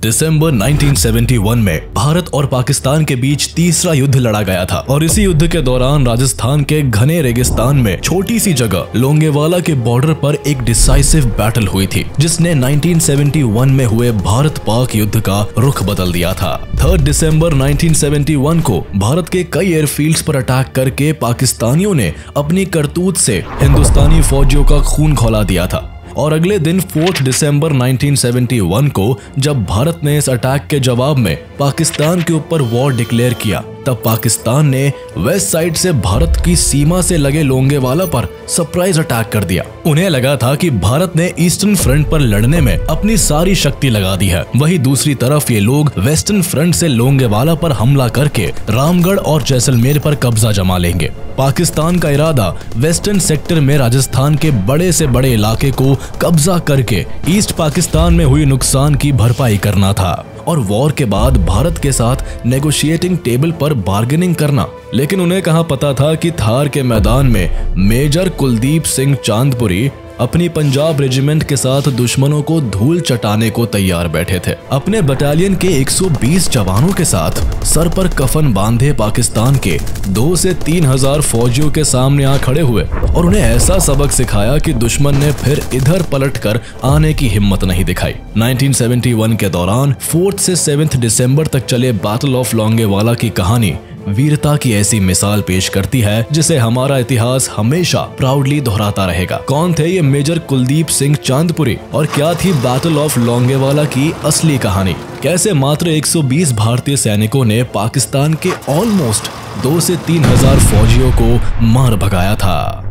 दिसंबर 1971 में भारत और पाकिस्तान के बीच तीसरा युद्ध लड़ा गया था और इसी युद्ध के दौरान राजस्थान के घने रेगिस्तान में छोटी सी जगह लोंगेवाला के बॉर्डर पर एक डिसाइसिव बैटल हुई थी, जिसने 1971 में हुए भारत पाक युद्ध का रुख बदल दिया था। 3 दिसंबर 1971 को भारत के कई एयरफील्ड्स पर अटैक करके पाकिस्तानियों ने अपनी करतूत से हिंदुस्तानी फौजियों का खून खौला दिया था। और अगले दिन 4 दिसंबर 1971 को जब भारत ने इस अटैक के जवाब में पाकिस्तान के ऊपर वॉर डिक्लेयर किया, तब पाकिस्तान ने वेस्ट साइड से भारत की सीमा से लगे लोंगेवाला पर सरप्राइज अटैक कर दिया। उन्हें लगा था कि भारत ने ईस्टर्न फ्रंट पर लड़ने में अपनी सारी शक्ति लगा दी है, वहीं दूसरी तरफ ये लोग वेस्टर्न फ्रंट से लोंगेवाला पर हमला करके रामगढ़ और जैसलमेर पर कब्जा जमा लेंगे। पाकिस्तान का इरादा वेस्टर्न सेक्टर में राजस्थान के बड़े से बड़े इलाके को कब्जा करके ईस्ट पाकिस्तान में हुई नुकसान की भरपाई करना था और वॉर के बाद भारत के साथ नेगोशिएटिंग टेबल पर बार्गेनिंग करना। लेकिन उन्हें कहाँ पता था कि थार के मैदान में मेजर कुलदीप सिंह चांदपुरी अपनी पंजाब रेजिमेंट के साथ दुश्मनों को धूल चटाने को तैयार बैठे थे। अपने बटालियन के 120 जवानों के साथ सर पर कफन बांधे पाकिस्तान के 2 से 3 हजार फौजियों के सामने आ खड़े हुए और उन्हें ऐसा सबक सिखाया कि दुश्मन ने फिर इधर पलटकर आने की हिम्मत नहीं दिखाई। 1971 के दौरान 4 से 7 दिसंबर तक चले बैटल ऑफ लोंगेवाला की कहानी वीरता की ऐसी मिसाल पेश करती है जिसे हमारा इतिहास हमेशा प्राउडली दोहराता रहेगा। कौन थे ये मेजर कुलदीप सिंह चांदपुरी और क्या थी बैटल ऑफ लोंगेवाला की असली कहानी? कैसे मात्र 120 भारतीय सैनिकों ने पाकिस्तान के ऑलमोस्ट 2 से 3 हजार फौजियों को मार भगाया था?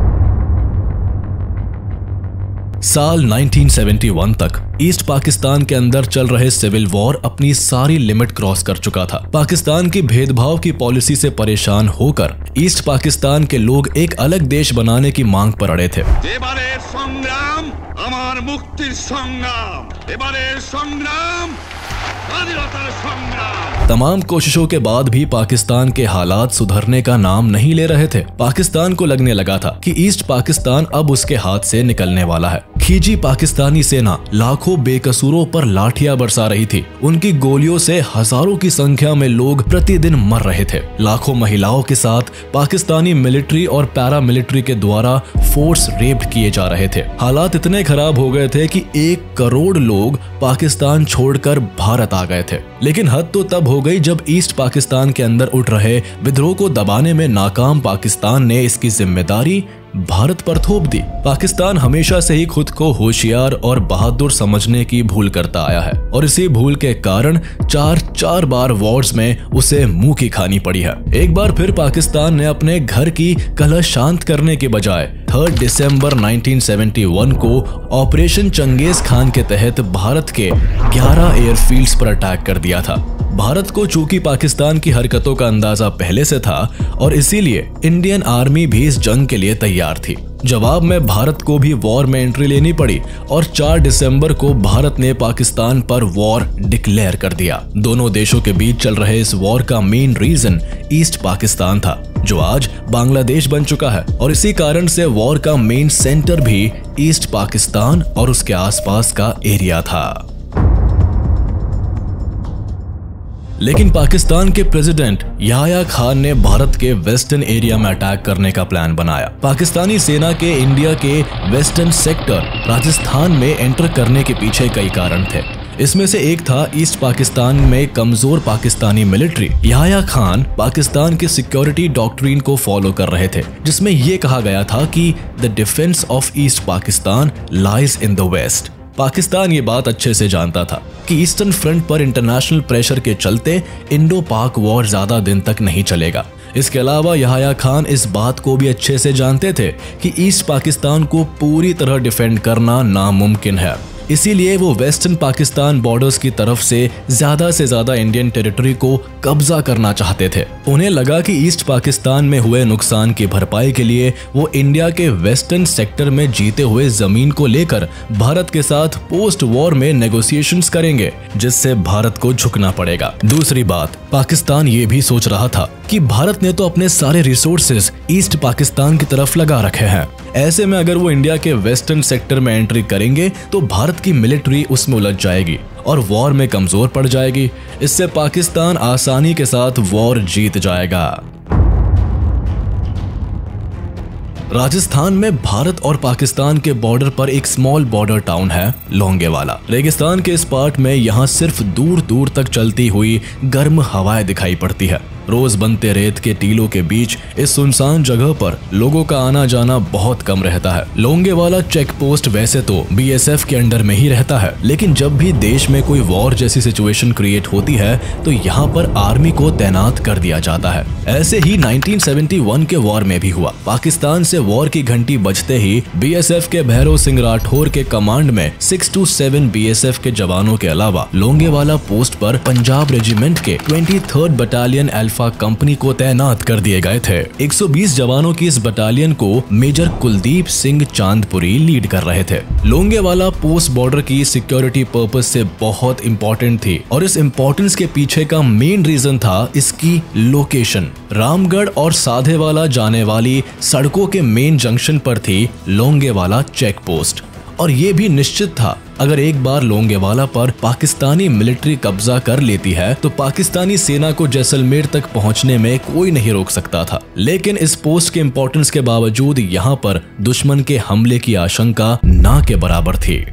साल 1971 तक ईस्ट पाकिस्तान के अंदर चल रहे सिविल वॉर अपनी सारी लिमिट क्रॉस कर चुका था। पाकिस्तान की भेदभाव की पॉलिसी से परेशान होकर ईस्ट पाकिस्तान के लोग एक अलग देश बनाने की मांग पर अड़े थे। तमाम कोशिशों के बाद भी पाकिस्तान के हालात सुधरने का नाम नहीं ले रहे थे। पाकिस्तान को लगने लगा था कि ईस्ट पाकिस्तान अब उसके हाथ से निकलने वाला है। खींची पाकिस्तानी सेना लाखों बेकसूरों पर लाठियां बरसा रही थी। उनकी गोलियों से हजारों की संख्या में लोग प्रतिदिन मर रहे थे। लाखों महिलाओं के साथ पाकिस्तानी मिलिट्री और पैरा मिलिट्री के द्वारा फोर्स रेप्ड किए जा रहे थे। हालात इतने खराब हो गए थे कि 1 करोड़ लोग पाकिस्तान छोड़कर भारत आ गए थे। लेकिन हद तो तब हो गई जब ईस्ट पाकिस्तान के अंदर उठ रहे विद्रोह को दबाने में नाकाम पाकिस्तान ने इसकी जिम्मेदारी भारत पर थोप दी। पाकिस्तान हमेशा से ही खुद को होशियार और बहादुर समझने की भूल करता आया है और इसी भूल के कारण 4 बार वॉर्स में उसे मुंह की खानी पड़ी है। एक बार फिर पाकिस्तान ने अपने घर की कलह शांत करने के बजाय 3 दिसंबर 1971 को ऑपरेशन चंगेज खान के तहत भारत के 11 एयरफील्ड्स पर अटैक कर दिया था। भारत को चूंकि पाकिस्तान की हरकतों का अंदाजा पहले से था और इसीलिए इंडियन आर्मी भी इस जंग के लिए तैयार थी। जवाब में भारत को भी वॉर में एंट्री लेनी पड़ी और 4 दिसंबर को भारत ने पाकिस्तान पर वॉर डिक्लेयर कर दिया। दोनों देशों के बीच चल रहे इस वॉर का मेन रीजन ईस्ट पाकिस्तान था, जो आज बांग्लादेश बन चुका है और इसी कारण से वॉर का मेन सेंटर भी ईस्ट पाकिस्तान और उसके आसपास का एरिया था। लेकिन पाकिस्तान के प्रेसिडेंट याह्या खान ने भारत के वेस्टर्न एरिया में अटैक करने का प्लान बनाया। पाकिस्तानी सेना के इंडिया के वेस्टर्न सेक्टर राजस्थान में एंटर करने के पीछे कई कारण थे। इसमें से एक था ईस्ट पाकिस्तान में कमजोर पाकिस्तानी मिलिट्री। याह्या खान पाकिस्तान के सिक्योरिटी डॉक्ट्रिन को फॉलो कर रहे थे, जिसमें यह कहा गया था कि the defence of east Pakistan lies in the west. Pakistan ये बात अच्छे से जानता था कि ईस्टर्न फ्रंट पर इंटरनेशनल प्रेशर के चलते इंडो पाक वॉर ज्यादा दिन तक नहीं चलेगा। इसके अलावा याह्या खान इस बात को भी अच्छे से जानते थे कि ईस्ट पाकिस्तान को पूरी तरह डिफेंड करना नामुमकिन है। इसीलिए वो वेस्टर्न पाकिस्तान बॉर्डर्स की तरफ से ज्यादा इंडियन टेरिटरी को कब्जा करना चाहते थे। उन्हें लगा कि ईस्ट पाकिस्तान में हुए नुकसान की भरपाई के लिए वो इंडिया के वेस्टर्न सेक्टर में जीते हुए जमीन को लेकर भारत के साथ पोस्ट वॉर में नेगोशिएशंस करेंगे, जिससे भारत को झुकना पड़ेगा। दूसरी बात, पाकिस्तान ये भी सोच रहा था कि भारत ने तो अपने सारे रिसोर्सेज ईस्ट पाकिस्तान की तरफ लगा रखे हैं। ऐसे में अगर वो इंडिया के वेस्टर्न सेक्टर में एंट्री करेंगे तो भारत की मिलिट्री उसमें उलझ जाएगी और वॉर में कमजोर पड़ जाएगी। इससे पाकिस्तान आसानी के साथ वॉर जीत जाएगा। राजस्थान में भारत और पाकिस्तान के बॉर्डर पर एक स्मॉल बॉर्डर टाउन है लोंगेवाला। रेगिस्तान के इस पार्ट में यहाँ सिर्फ दूर दूर तक चलती हुई गर्म हवाएं दिखाई पड़ती है। रोज बनते रेत के टीलों के बीच इस सुनसान जगह पर लोगों का आना जाना बहुत कम रहता है। लोंगेवाला चेक पोस्ट वैसे तो बीएसएफ के अंडर में ही रहता है, लेकिन जब भी देश में कोई वॉर जैसी सिचुएशन क्रिएट होती है तो यहाँ पर आर्मी को तैनात कर दिया जाता है। ऐसे ही 1971 के वॉर में भी हुआ। पाकिस्तान से वॉर की घंटी बजते ही बीएसएफ के भैरव सिंह राठौर के कमांड में 6 to 7 बीएसएफ के जवानों के अलावा लोंगेवाला पोस्ट पर पंजाब रेजिमेंट के 23rd बटालियन अल्फा कंपनी को तैनात कर दिए गए थे। 120 जवानों की इस बटालियन को मेजर कुलदीप सिंह चांदपुरी लीड कर रहे थे। लोंगेवाला पोस्ट बॉर्डर की सिक्योरिटी पर्पस से बहुत इंपॉर्टेंट थी और इस इंपॉर्टेंस के पीछे का मेन रीजन था इसकी लोकेशन। रामगढ़ और साधेवाला जाने वाली सड़कों के मेन जंक्शन पर थी लोंगेवाला चेक पोस्ट और ये भी निश्चित था अगर एक बार लोंगेवाला पर पाकिस्तानी मिलिट्री कब्जा कर लेती है तो पाकिस्तानी सेना को जैसलमेर तक पहुंचने में कोई नहीं रोक सकता था। लेकिन इस पोस्ट के इंपॉर्टेंस के बावजूद यहाँ पर दुश्मन के हमले की आशंका ना के बराबर थी।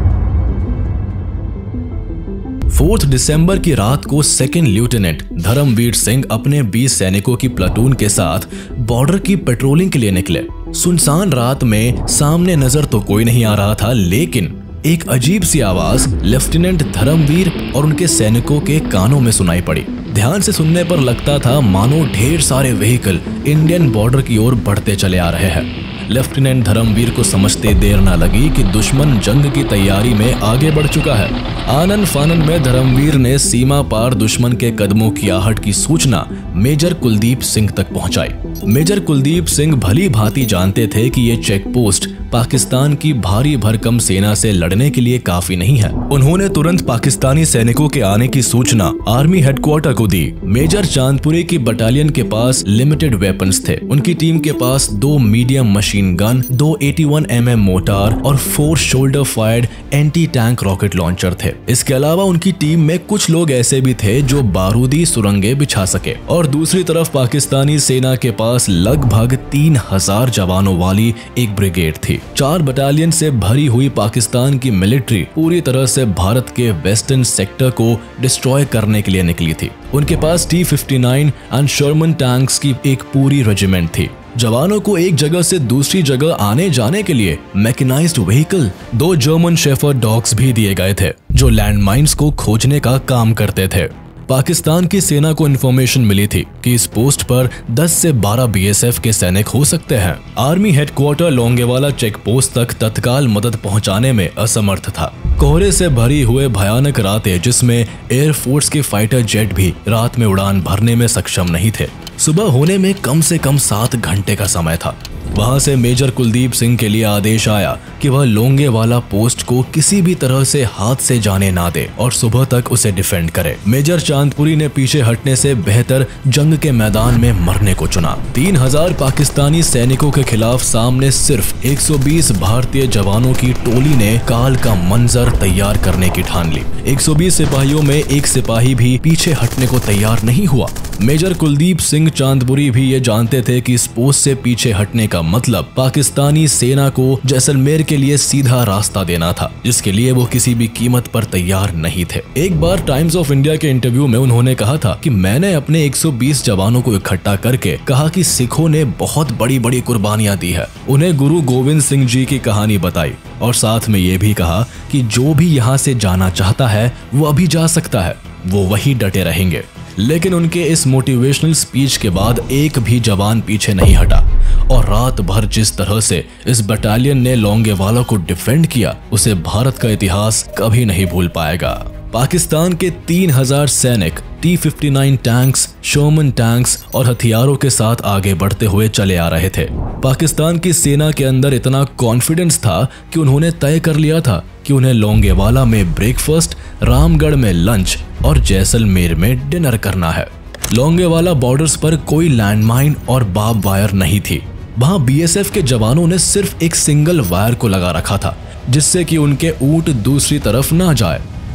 4 दिसंबर की रात को 2nd लेफ्टिनेंट धर्मवीर सिंह अपने 20 सैनिकों की प्लाटून के साथ बॉर्डर की पेट्रोलिंग के लिए निकले। सुनसान रात में सामने नजर तो कोई नहीं आ रहा था, लेकिन एक अजीब सी आवाज लेफ्टिनेंट धर्मवीर और उनके सैनिकों के कानों में सुनाई पड़ी। ध्यान से सुनने पर लगता था मानो ढेर सारे व्हीकल इंडियन बॉर्डर की ओर बढ़ते चले आ रहे हैं। लेफ्टिनेंट धर्मवीर को समझते देर न लगी कि दुश्मन जंग की तैयारी में आगे बढ़ चुका है। आनन फानन में धर्मवीर ने सीमा पार दुश्मन के कदमों की आहट की सूचना मेजर कुलदीप सिंह तक पहुंचाई। मेजर कुलदीप सिंह भली भांति जानते थे कि ये चेक पोस्ट पाकिस्तान की भारी भरकम सेना से लड़ने के लिए काफी नहीं है। उन्होंने तुरंत पाकिस्तानी सैनिकों के आने की सूचना आर्मी हेडक्वार्टर को दी। मेजर चांदपुरी की बटालियन के पास लिमिटेड वेपन्स थे। उनकी टीम के पास 2 medium machine gun, 2 81 mm mortar और 4 shoulder fired anti tank rocket launcher थे। इसके अलावा उनकी टीम में कुछ लोग ऐसे भी थे जो बारूदी सुरंगें बिछा सके और दूसरी तरफ पाकिस्तानी सेना के पास लगभग 3000 जवानों वाली एक ब्रिगेड थी। 4 बटालियन से भरी हुई पाकिस्तान की मिलिट्री पूरी तरह से भारत के वेस्टर्न सेक्टर को डिस्ट्रॉय करने के लिए निकली थी। उनके पास T-59 एंड शर्मन टैंक्स की एक पूरी रेजिमेंट थी। जवानों को एक जगह से दूसरी जगह आने जाने के लिए mechanised vehicle, 2 German shepherd dogs भी दिए गए थे जो लैंडमाइंस को खोजने का काम करते थे। पाकिस्तान की सेना को इन्फॉर्मेशन मिली थी कि इस पोस्ट पर 10 से 12 बीएसएफ के सैनिक हो सकते हैं। Army headquarter Longewala check post तक तत्काल मदद पहुंचाने में असमर्थ था। कोहरे से भरी हुए भयानक रातें जिसमें एयरफोर्स के फाइटर जेट भी रात में उड़ान भरने में सक्षम नहीं थे। सुबह होने में कम से कम 7 घंटे का समय था। वहां से मेजर कुलदीप सिंह के लिए आदेश आया कि वह लोंगेवाला पोस्ट को किसी भी तरह से हाथ से जाने ना दे और सुबह तक उसे डिफेंड करे। मेजर चांदपुरी ने पीछे हटने से बेहतर जंग के मैदान में मरने को चुना। 3000 पाकिस्तानी सैनिकों के खिलाफ सामने सिर्फ 120 भारतीय जवानों की टोली ने काल का मंजर तैयार करने की ठान ली। 120 सिपाहियों में एक सिपाही भी पीछे हटने को तैयार नहीं हुआ। मेजर कुलदीप सिंह चांदपुरी भी ये जानते थे कि इस पोस्ट से पीछे हटने का मतलब पाकिस्तानी सेना को जैसलमेर के लिए सीधा रास्ता देना था, जिसके लिए वो किसी भी कीमत पर तैयार नहीं थे। एक बार टाइम्स ऑफ इंडिया के इंटरव्यू में उन्होंने कहा था कि मैंने अपने 120 जवानों को इकट्ठा करके कहा कि सिखों ने बहुत बड़ी बड़ी कुर्बानियां दी है। उन्हें गुरु गोविंद सिंह जी की कहानी बताई और साथ में ये भी कहा कि जो भी यहाँ से जाना चाहता है वो अभी जा सकता है, वो वही डटे रहेंगे। लेकिन उनके इस मोटिवेशनल स्पीच के बाद एक भी जवान पीछे नहीं हटा और रात भर जिस तरह से इस बटालियन ने लोंगेवाला को डिफेंड किया उसे भारत का इतिहास कभी नहीं भूल पाएगा। पाकिस्तान के 3000 सैनिक T-59 टैंक्स, शर्मन टैंक्स और हथियारों के साथ आगे बढ़ते हुए चले आ रहे थे। पाकिस्तान की सेना के अंदर इतना कॉन्फिडेंस था कि उन्होंने तय कर लिया था कि उन्हें लोंगेवाला में ब्रेकफास्ट, रामगढ़ में लंच और जैसलमेर में डिनर करना है। लोंगेवाला बॉर्डर्स पर कोई लैंडमाइन और बार्ब वायर नहीं थी। वहां बीएसएफ के जवानों ने सिर्फ एक सिंगल वायर को लगा रखा था जिससे कि उनके ऊंट दूसरी तरफ ना जाए।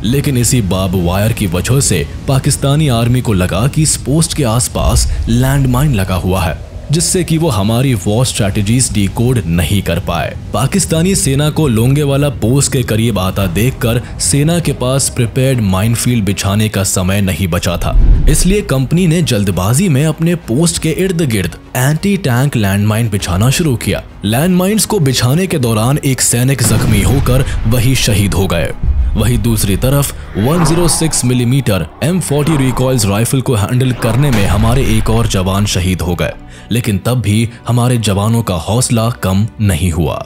लेकिन इसी बार्ब वायर की वजह से पाकिस्तानी आर्मी को लगा कि इस पोस्ट के आसपास लैंडमाइन लगा हुआ है, जिससे कि वो हमारी वॉर स्ट्रैटेजीज डिकोड नहीं कर पाए। पाकिस्तानी सेना को लोंगेवाला पोस्ट के करीब आता देखकर सेना के पास प्रिपेयर्ड माइनफील्ड बिछाने का समय नहीं बचा था, इसलिए कंपनी ने जल्दबाजी में अपने पोस्ट के इर्द गिर्द एंटी टैंक लैंडमाइन बिछाना शुरू किया। लैंडमाइंस को बिछाने के दौरान एक सैनिक जख्मी होकर वही शहीद हो गए। वहीं दूसरी तरफ 106 मिलीमीटर M40 रिकॉइल्स राइफल को हैंडल करने में हमारे एक और जवान शहीद हो गए, लेकिन तब भी हमारे जवानों का हौसला कम नहीं हुआ।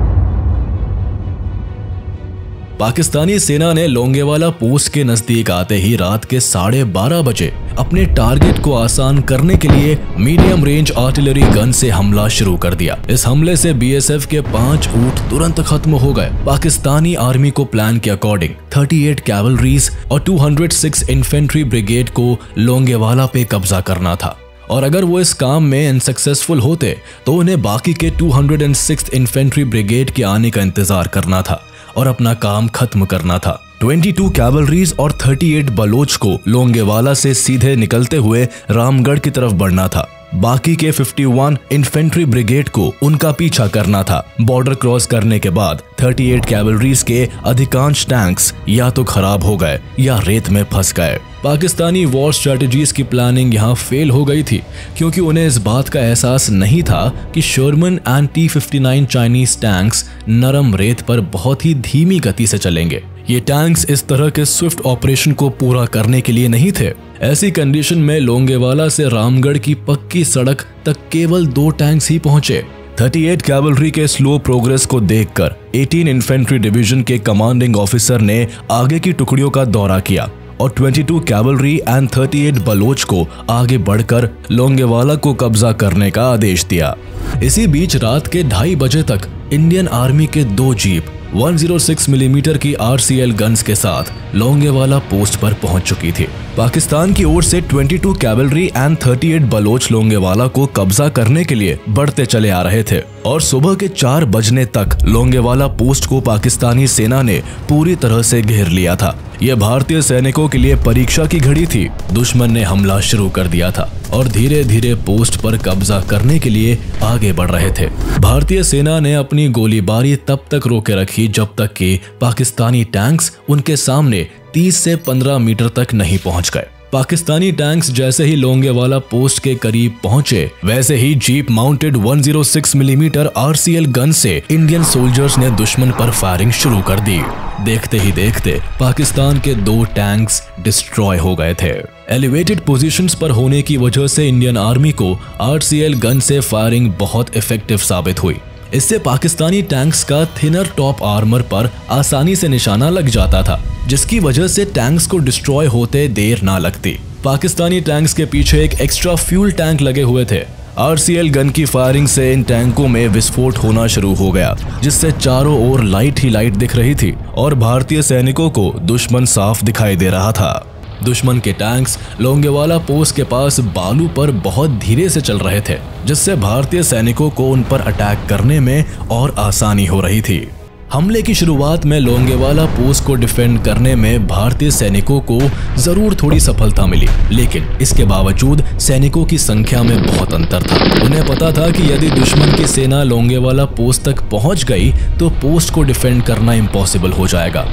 पाकिस्तानी सेना ने लोंगेवाला पोस्ट के नजदीक आते ही रात के 12:30 बजे अपने टारगेट को आसान करने के लिए मीडियम रेंज आर्टिलरी गन से हमला शुरू कर दिया। इस हमले से BSF के 5 ऊंट तुरंत खत्म हो गए। पाकिस्तानी आर्मी को प्लान के अकॉर्डिंग 38 कैवलरीज और 206 इन्फेंट्री ब्रिगेड को लोंगेवाला पे कब्जा करना था, और अगर वो इस काम में अनसक्सेसफुल होते तो उन्हें बाकी के 206 इन्फेंट्री ब्रिगेड के आने का इंतजार करना था और अपना काम खत्म करना था। 22 कैवलरीज और 38 बलोच को लोंगेवाला से सीधे निकलते हुए रामगढ़ की तरफ बढ़ना था। बाकी के 51 इन्फेंट्री ब्रिगेड को उनका पीछा करना था। बॉर्डर क्रॉस करने के बाद 38 कैवलरीज के अधिकांश टैंक्स या तो खराब हो गए या रेत में फंस गए। पाकिस्तानी वॉर स्ट्रेटजीज की प्लानिंग यहाँ फेल हो गई थी, क्योंकि उन्हें इस बात का एहसास नहीं था कि Sharman and T-59 Chinese tanks नरम रेत पर बहुत ही धीमी गति से चलेंगे। ये टैंक्स इस तरह के स्विफ्ट ऑपरेशन को पूरा करने के लिए नहीं थे। ऐसी कंडीशन में लोंगेवाला से रामगढ़ की पक्की सड़क तक केवल 2 टैंक्स ही पहुंचे। 38 कैवलरी के स्लो प्रोग्रेस को देखकर 18 इन्फेंट्री डिवीजन के कमांडिंग ऑफिसर ने आगे की टुकड़ियों का दौरा किया और 22 कैवलरी एंड 38 बलोच को आगे बढ़कर लोंगेवाला को कब्जा करने का आदेश दिया। इसी बीच रात के 2:30 बजे तक इंडियन आर्मी के 2 जीप 106 मिलीमीटर की RCL गन्स के साथ लोंगेवाला पोस्ट पर पहुंच चुकी थी। पाकिस्तान की ओर से 22 कैवलरी एंड 38 बलोच लोंगेवाला को कब्जा करने के लिए बढ़ते चले आ रहे थे और सुबह के 4 बजने तक लोंगेवाला पोस्ट को पाकिस्तानी सेना ने पूरी तरह से घेर लिया था। यह भारतीय सैनिकों के लिए परीक्षा की घड़ी थी। दुश्मन ने हमला शुरू कर दिया था और धीरे धीरे पोस्ट पर कब्जा करने के लिए आगे बढ़ रहे थे। भारतीय सेना ने अपनी गोलीबारी तब तक रोके रखी जब तक कि पाकिस्तानी टैंक्स उनके सामने 30 से 15 मीटर तक नहीं पहुंच गए। पाकिस्तानी टैंक्स जैसे ही लोंगेवाला पोस्ट के करीब पहुंचे, वैसे ही jeep mounted 106 millimetre RCL gun से इंडियन सोल्जर्स ने दुश्मन पर फायरिंग शुरू कर दी। देखते ही देखते पाकिस्तान के 2 टैंक्स डिस्ट्रॉय हो गए थे। एलिवेटेड पोजीशंस पर होने की वजह से इंडियन आर्मी को RCL गन से फायरिंग बहुत इफेक्टिव साबित हुई। इससे पाकिस्तानी टैंक्स का थिनर टॉप आर्मर पर आसानी से निशाना लग जाता था, जिसकी वजह से टैंक्स को डिस्ट्रॉय होते देर ना लगती। पाकिस्तानी टैंक्स के पीछे एक एक्स्ट्रा फ्यूल टैंक लगे हुए थे। RCL गन की फायरिंग से इन टैंकों में विस्फोट होना शुरू हो गया, जिससे चारों ओर लाइट ही लाइट दिख रही थी और भारतीय सैनिकों को दुश्मन साफ दिखाई दे रहा था। दुश्मन के टैंक्स लोंगेवाला पोस्ट के पास बालू पर बहुत धीरे से चल रहे थे, जिससे भारतीय सैनिकों को उन पर अटैक करने में और आसानी हो रही थी। हमले की शुरुआत में लोंगेवाला पोस्ट को डिफेंड करने में भारतीय सैनिकों को जरूर थोड़ी सफलता मिली, लेकिन इसके बावजूद सैनिकों की संख्या में बहुत अंतर था। उन्हें पता था कि यदि दुश्मन की सेना लोंगेवाला पोस्ट तक पहुंच गई तो पोस्ट को डिफेंड करना इम्पॉसिबल हो जाएगा।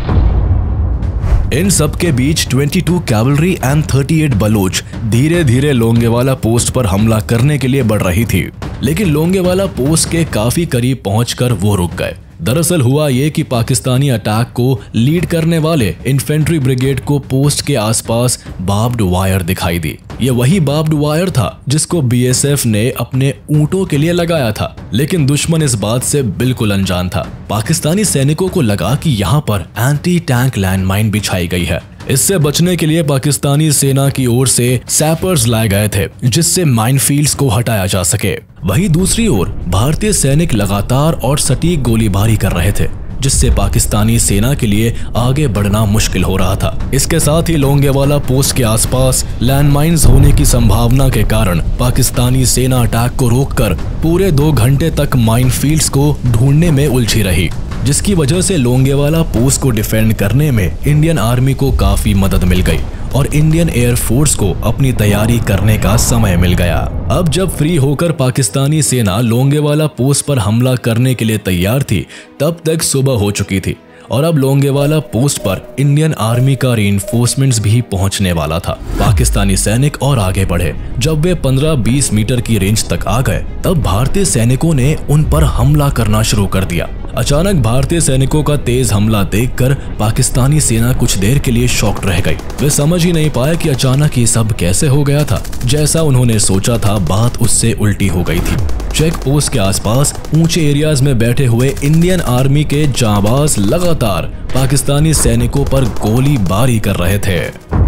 इन सब के बीच 22 कैवलरी एंड 38 बलोच धीरे धीरे लोंगेवाला पोस्ट पर हमला करने के लिए बढ़ रही थी, लेकिन लोंगेवाला पोस्ट के काफी करीब पहुंचकर वो रुक गए। दरअसल हुआ ये कि पाकिस्तानी अटैक को लीड करने वाले इन्फेंट्री ब्रिगेड को पोस्ट के आसपास बार्ब्ड वायर दिखाई दी। ये वही बार्ब्ड वायर था जिसको BSF ने अपने ऊंटों के लिए लगाया था, लेकिन दुश्मन इस बात से बिल्कुल अनजान था। पाकिस्तानी सैनिकों को लगा कि यहाँ पर एंटी टैंक लैंडमाइन बिछाई गई है। इससे बचने के लिए पाकिस्तानी सेना की ओर से सैपर्स लाए गए थे, जिससे माइनफील्ड्स को हटाया जा सके। वहीं दूसरी ओर भारतीय सैनिक लगातार और सटीक गोलीबारी कर रहे थे, जिससे पाकिस्तानी सेना के लिए आगे बढ़ना मुश्किल हो रहा था। इसके साथ ही लोंगेवाला पोस्ट के आसपास लैंडमाइंस होने की संभावना के कारण पाकिस्तानी सेना अटैक को रोककर पूरे 2 घंटे तक माइनफील्ड्स को ढूंढने में उलझी रही। जिसकी वजह से लोंगेवाला पोस्ट को डिफेंड करने में इंडियन आर्मी को काफी मदद मिल गई और इंडियन एयरफोर्स को अपनी तैयारी करने का समय मिल गया। अब जब फ्री होकर पाकिस्तानी सेना लोंगेवाला पोस्ट पर हमला करने के लिए तैयार थी, तब तक सुबह हो चुकी थी और अब लोंगेवाला पोस्ट पर इंडियन आर्मी का रीइंफोर्समेंट्स भी पहुंचने वाला था। पाकिस्तानी सैनिक और आगे बढ़े। जब वे 15-20 मीटर की रेंज तक आ गए, तब भारतीय सैनिकों ने उन पर हमला करना शुरू कर दिया। अचानक भारतीय सैनिकों का तेज हमला देखकर पाकिस्तानी सेना कुछ देर के लिए शॉक्ड रह गई। वे समझ ही नहीं पाए कि अचानक ये सब कैसे हो गया था। जैसा उन्होंने सोचा था, बात उससे उल्टी हो गई थी। चेक पोस्ट के आसपास ऊंचे एरियाज में बैठे हुए इंडियन आर्मी के जांबाज लगातार पाकिस्तानी सैनिकों पर गोलीबारी कर रहे थे।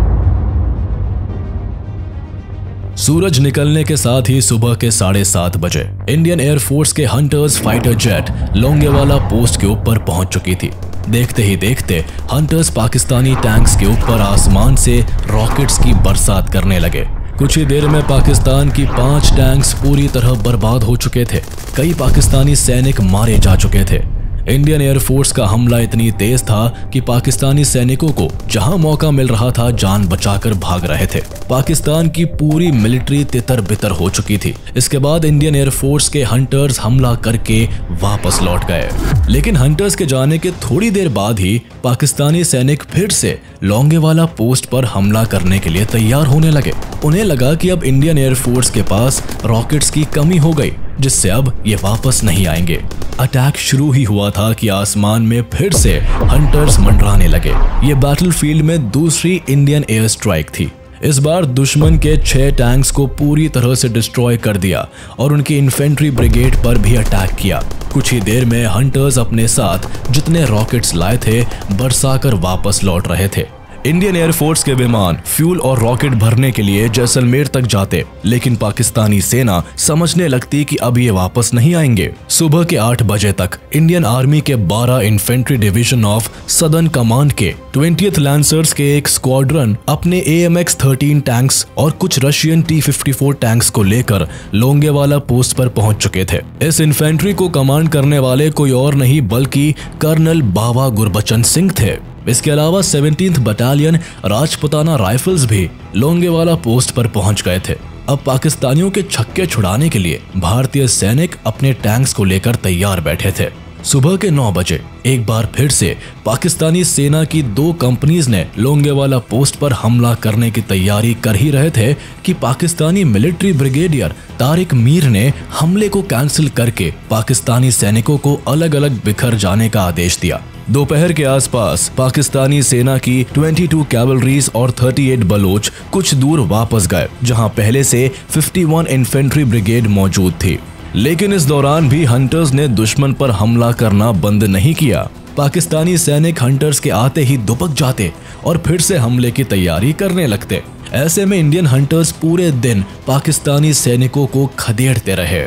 सूरज निकलने के साथ ही सुबह के 7:30 बजे इंडियन एयरफोर्स के hunters fighter jet Longewala post के ऊपर पहुंच चुकी थी। देखते ही देखते हंटर्स पाकिस्तानी टैंक्स के ऊपर आसमान से रॉकेट्स की बरसात करने लगे। कुछ ही देर में पाकिस्तान की 5 टैंक्स पूरी तरह बर्बाद हो चुके थे। कई पाकिस्तानी सैनिक मारे जा चुके थे। इंडियन एयरफोर्स का हमला इतनी तेज था कि पाकिस्तानी सैनिकों को जहां मौका मिल रहा था जान बचाकर भाग रहे थे। पाकिस्तान की पूरी मिलिट्री तितर बितर हो चुकी थी। इसके बाद इंडियन एयरफोर्स के हंटर्स हमला करके वापस लौट गए, लेकिन हंटर्स के जाने के थोड़ी देर बाद ही पाकिस्तानी सैनिक फिर से लोंगेवाला पोस्ट पर हमला करने के लिए तैयार होने लगे। उन्हें लगा कि अब इंडियन एयरफोर्स के पास रॉकेट्स की कमी हो गई, जिससे अब ये वापस नहीं आएंगे। अटैक शुरू ही हुआ था कि आसमान में फिर से हंटर्स मंडराने लगे। ये बैटलफील्ड में दूसरी इंडियन एयर स्ट्राइक थी। इस बार दुश्मन के 6 टैंक्स को पूरी तरह से डिस्ट्रॉय कर दिया और उनकी इन्फेंट्री ब्रिगेड पर भी अटैक किया। कुछ ही देर में हंटर्स अपने साथ जितने रॉकेट्स लाए थे बरसाकर वापस लौट रहे थे। इंडियन एयरफोर्स के विमान फ्यूल और रॉकेट भरने के लिए जैसलमेर तक जाते, लेकिन पाकिस्तानी सेना समझने लगती कि अब ये वापस नहीं आएंगे। सुबह के 8 बजे तक इंडियन आर्मी के 12 infantry division of southern command के 20th लांसर्स के एक स्क्वाड्रन अपने AMX-13 टैंक्स और कुछ रशियन T-54 टैंक्स को लेकर लोंगेवाला पोस्ट पर पहुंच चुके थे। इस इन्फेंट्री को कमांड करने वाले कोई और नहीं बल्कि कर्नल बावा गुरबचन सिंह थे। इसके अलावा 17th बटालियन राजपुताना राइफल्स भी लोंगेवाला पोस्ट पर पहुंच गए थे। अब पाकिस्तानियों के छक्के छुड़ाने के लिए भारतीय सैनिक अपने टैंक्स को लेकर तैयार बैठे थे। सुबह के 9 बजे एक बार फिर से पाकिस्तानी सेना की 2 कंपनीज ने लोंगेवाला पोस्ट पर हमला करने की तैयारी कर ही रहे थे कि पाकिस्तानी मिलिट्री ब्रिगेडियर तारिक मीर ने हमले को कैंसिल करके पाकिस्तानी सैनिकों को अलग अलग बिखर जाने का आदेश दिया। दोपहर के आसपास पाकिस्तानी सेना की 22 कैवलरीज और 38 बलोच कुछ दूर वापस गए, जहां पहले से 51 इन्फेंट्री ब्रिगेड मौजूद थी। लेकिन इस दौरान भी हंटर्स ने दुश्मन पर हमला करना बंद नहीं किया। पाकिस्तानी सैनिक हंटर्स के आते ही दुबक जाते और फिर से हमले की तैयारी करने लगते। ऐसे में इंडियन हंटर्स पूरे दिन पाकिस्तानी सैनिकों को खदेड़ते रहे।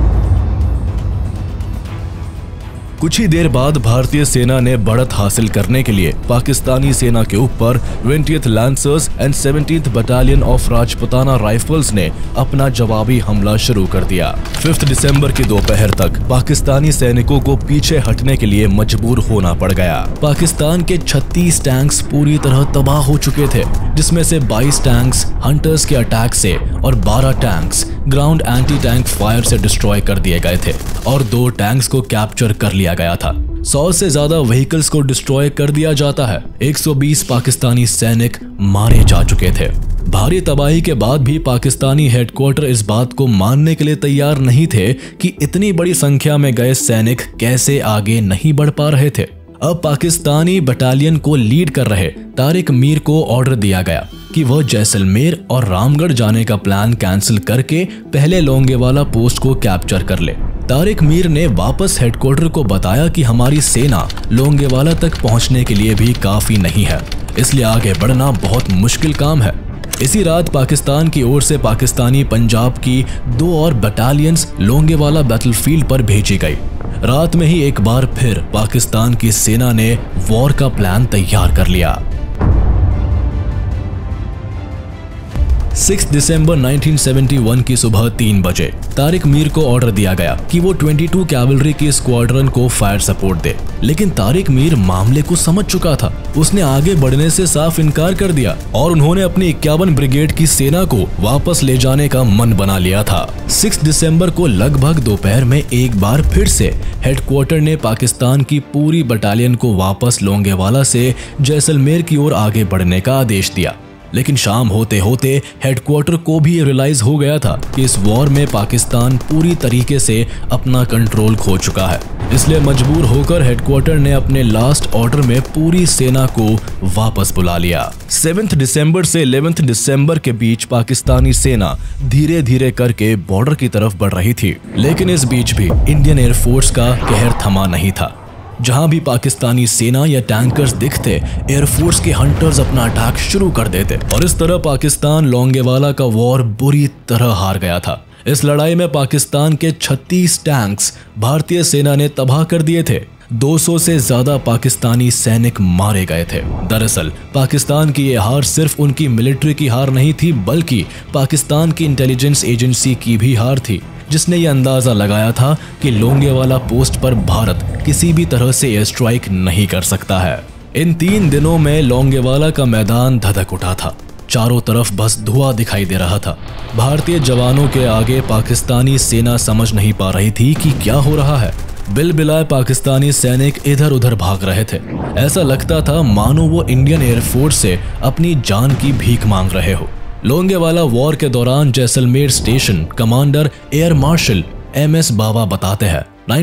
कुछ ही देर बाद भारतीय सेना ने बढ़त हासिल करने के लिए पाकिस्तानी सेना के ऊपर 20th lancers and 17th battalion of Rajputana rifles ने अपना जवाबी हमला शुरू कर दिया। 5 दिसंबर की दोपहर तक पाकिस्तानी सैनिकों को पीछे हटने के लिए मजबूर होना पड़ गया। पाकिस्तान के 36 टैंक्स पूरी तरह तबाह हो चुके थे, जिसमें से 22 टैंक्स हंटर्स के अटैक से और 12 tanks ground anti tank fire से डिस्ट्रॉय कर दिए गए थे और 2 टैंक्स को कैप्चर कर लिया गया था। 100 से ज्यादा व्हीकल्स को डिस्ट्रॉय कर दिया जाता है। 120 पाकिस्तानी सैनिक मारे जा चुके थे। भारी तबाही के बाद भी पाकिस्तानी हेडक्वार्टर इस बात को मानने के लिए तैयार नहीं थे कि इतनी बड़ी संख्या में गए सैनिक कैसे आगे नहीं बढ़ पा रहे थे। अब पाकिस्तानी बटालियन को लीड कर रहे तारिक मीर को ऑर्डर दिया गया कि वह जैसलमेर और रामगढ़ जाने का प्लान कैंसिल करके पहले लोंगेवाला पोस्ट को कैप्चर कर ले। तारिक मीर ने वापस हेडक्वार्टर को बताया कि हमारी सेना लोंगेवाला तक पहुंचने के लिए भी काफी नहीं है, इसलिए आगे बढ़ना बहुत मुश्किल काम है। इसी रात पाकिस्तान की ओर से पाकिस्तानी पंजाब की 2 और बटालियंस लोंगेवाला बैटलफील्ड पर भेजी गई। रात में ही एक बार फिर पाकिस्तान की सेना ने वॉर का प्लान तैयार कर लिया। 6 दिसंबर 1971 की सुबह 3 बजे तारिक मीर को ऑर्डर दिया गया कि वो 22 कैवलरी की स्क्वाड्रन को फायर सपोर्ट दे, लेकिन तारिक मीर मामले को समझ चुका था। उसने आगे बढ़ने से साफ इनकार कर दिया और उन्होंने अपनी 51 ब्रिगेड की सेना को वापस ले जाने का मन बना लिया था। 6 दिसंबर को लगभग दोपहर में एक बार फिर से हेडक्वार्टर ने पाकिस्तान की पूरी बटालियन को वापस लोंगेवाला से जैसलमेर की ओर आगे बढ़ने का आदेश दिया, लेकिन शाम होते होते हेडक्वार्टर को भी रियलाइज हो गया था कि इस वॉर में पाकिस्तान पूरी तरीके से अपना कंट्रोल खो चुका है। इसलिए मजबूर होकर हेडक्वार्टर ने अपने लास्ट ऑर्डर में पूरी सेना को वापस बुला लिया। 7 दिसंबर से 11 दिसंबर के बीच पाकिस्तानी सेना धीरे धीरे करके बॉर्डर की तरफ बढ़ रही थी, लेकिन इस बीच भी इंडियन एयरफोर्स का कहर थमा नहीं था। जहां भी पाकिस्तानी सेना या टैंकर्स दिखते, एयरफोर्स के हंटर्स अपना अटैक शुरू कर देते और इस तरह पाकिस्तान लोंगेवाला का वॉर बुरी तरह हार गया था। इस लड़ाई में पाकिस्तान के 36 टैंक्स भारतीय सेना ने तबाह कर दिए थे। 200 से ज्यादा पाकिस्तानी सैनिक मारे गए थे। दरअसल पाकिस्तान की यह हार सिर्फ उनकी मिलिट्री की हार नहीं थी, बल्कि पाकिस्तान की इंटेलिजेंस एजेंसी की भी हार थी, जिसने ये अंदाजा लगाया था कि लोंगेवाला पोस्ट पर भारत किसी भी तरह से एयर स्ट्राइक नहीं कर सकता है। इन 3 दिनों में लोंगेवाला का मैदान धधक उठा था। चारों तरफ बस धुआं दिखाई दे रहा था। भारतीय जवानों के आगे पाकिस्तानी सेना समझ नहीं पा रही थी कि क्या हो रहा है। बिलबिलाए पाकिस्तानी सैनिक इधर उधर भाग रहे थे। ऐसा लगता था मानो वो इंडियन एयरफोर्स से अपनी जान की भीख मांग रहे हो। लोंगेवाला वॉर के दौरान Jaisalmer station commander air marshal MS Bawa बताते हैं,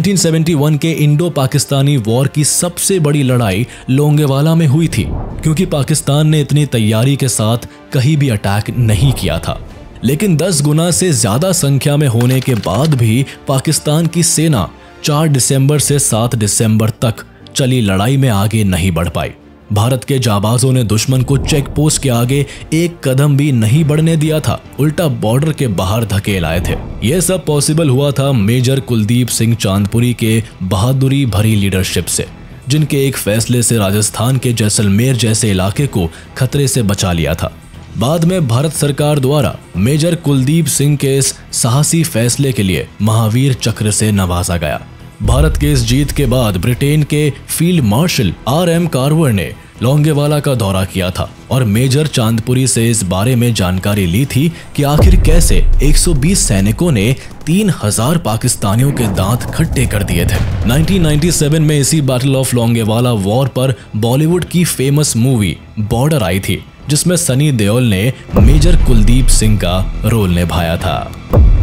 1971 के इंडो पाकिस्तानी वॉर की सबसे बड़ी लड़ाई लोंगेवाला में हुई थी, क्योंकि पाकिस्तान ने इतनी तैयारी के साथ कहीं भी अटैक नहीं किया था। लेकिन 10 गुना से ज्यादा संख्या में होने के बाद भी पाकिस्तान की सेना 4 दिसंबर से 7 दिसंबर तक चली लड़ाई में आगे नहीं बढ़ पाई। भारत के जाबाजों ने दुश्मन को चेक पोस्ट के आगे एक कदम भी नहीं बढ़ने दिया था, उल्टा बॉर्डर के बाहर धकेल आए थे। यह सब पॉसिबल हुआ था मेजर कुलदीप सिंह चांदपुरी के बहादुरी भरी लीडरशिप से, जिनके एक फैसले से राजस्थान के जैसलमेर जैसे इलाके को खतरे से बचा लिया था। बाद में भारत सरकार द्वारा मेजर कुलदीप सिंह के इस साहसी फैसले के लिए महावीर चक्र से नवाजा गया। भारत के इस जीत के बाद ब्रिटेन के फील्ड मार्शल RM कार्वर ने लोंगेवाला का दौरा किया था और मेजर चांदपुरी से इस बारे में जानकारी ली थी कि आखिर कैसे 120 सैनिकों ने 3000 पाकिस्तानियों के दांत खट्टे कर दिए थे। 1997 में इसी बैटल ऑफ लोंगेवाला वॉर पर बॉलीवुड की फेमस मूवी बॉर्डर आई थी, जिसमें सनी देओल ने मेजर कुलदीप सिंह का रोल निभाया था।